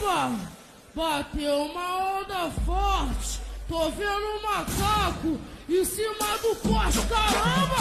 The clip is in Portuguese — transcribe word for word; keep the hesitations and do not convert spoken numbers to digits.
Caramba! Bateu uma onda forte. Tô vendo um macaco em cima do poste. Caramba!